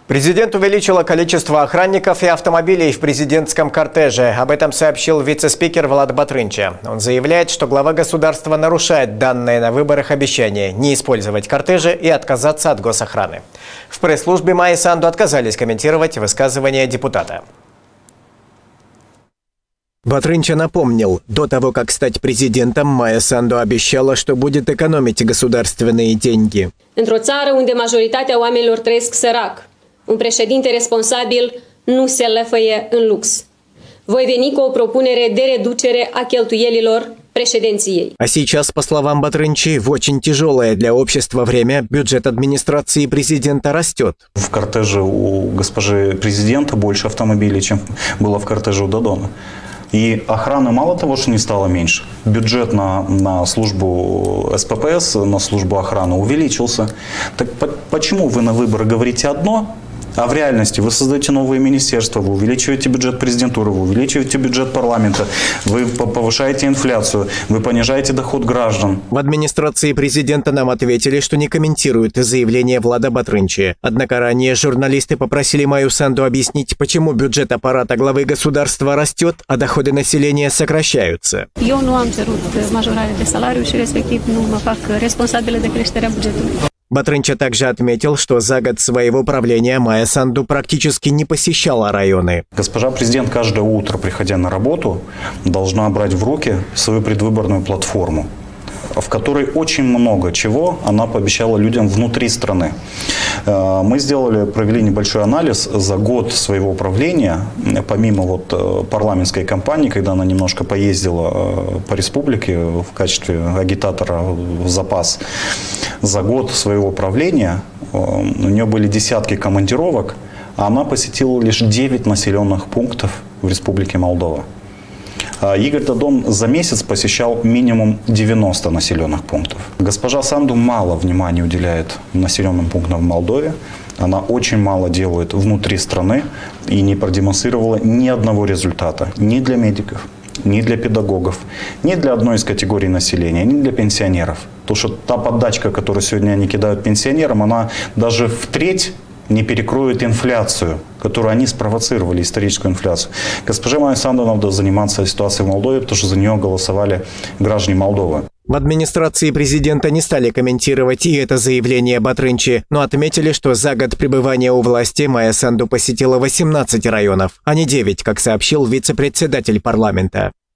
Президент увеличила количество охранников и автомобилей в президентском кортеже. Об этом сообщил вице-спикер Влад Батрынча. Он заявляет, что глава государства нарушает данное на выборах обещание не использовать кортежи и отказаться от госохраны. В пресс-службе Майи Санду отказались комментировать высказывания депутата. Батрынча напомнил, до того, как stать президентом, Майя Санду обещала, что будет экономить государственные деньги. Într-o țară unde majoritatea oamenilor trăiesc sărac, un președinte responsabil nu se lăfăie în lux. Voi veni cu o propunere de reducere a cheltuielilor președinției. А сейчас, по словам Батрынчи, в очень тяжелое для общества время бюджет администрации президента растет. В кортеже у госпожи президента больше автомобилей, чем было в кортеже у Додона. И охраны мало того, что не стало меньше, бюджет на службу СППС, на службу охраны увеличился. Так почему вы на выборы говорите одно, а в реальности вы создаете новые министерства, вы увеличиваете бюджет президентуры, вы увеличиваете бюджет парламента, вы повышаете инфляцию, вы понижаете доход граждан. В администрации президента нам ответили, что не комментируют заявление Влада Батрынчи. Однако ранее журналисты попросили Майю Санду объяснить, почему бюджет аппарата главы государства растет, а доходы населения сокращаются. Eu nu am cerut majorare de salariu și respectiv nu mă fac responsabilă de creșterea bugetului. Батрынча также отметил, что за год своего правления Майя Санду практически не посещала районы. Госпожа президент каждое утро, приходя на работу, должна брать в руки свою предвыборную платформу, в которой очень много чего она пообещала людям внутри страны. Мы провели небольшой анализ за год своего правления, помимо парламентской кампании, когда она немножко поездила по республике в качестве агитатора в запас. За год своего правления у нее были десятки командировок, а она посетила лишь 9 населенных пунктов в Республике Молдова. Игорь Додон за месяц посещал минимум 90 населенных пунктов. Госпожа Санду мало внимания уделяет населенным пунктам в Молдове. Она очень мало делает внутри страны и не продемонстрировала ни одного результата ни для медиков, ни для педагогов, ни для одной из категорий населения, ни для пенсионеров. Потому что та поддачка, которую сегодня они кидают пенсионерам, она даже в треть не перекроет инфляцию, которую они спровоцировали, историческую инфляцию. Госпоже Майе Санду надо заниматься ситуацией в Молдове, потому что за нее голосовали граждане Молдовы. В администрации президента не стали комментировать и это заявление Батрынчи, но отметили, что за год пребывания у власти Майя Санду посетила 18 районов, а не 9, как сообщил вице-председатель парламента.